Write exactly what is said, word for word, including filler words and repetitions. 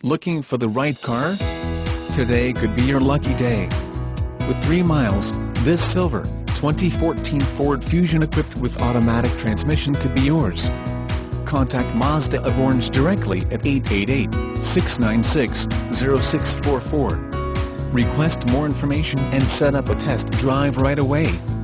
Looking for the right car? Today could be your lucky day. With three miles, this silver, twenty fourteen Ford Fusion equipped with automatic transmission could be yours. Contact Mazda of Orange directly at eight eight eight, six nine six, zero six four four. Request more information and set up a test drive right away.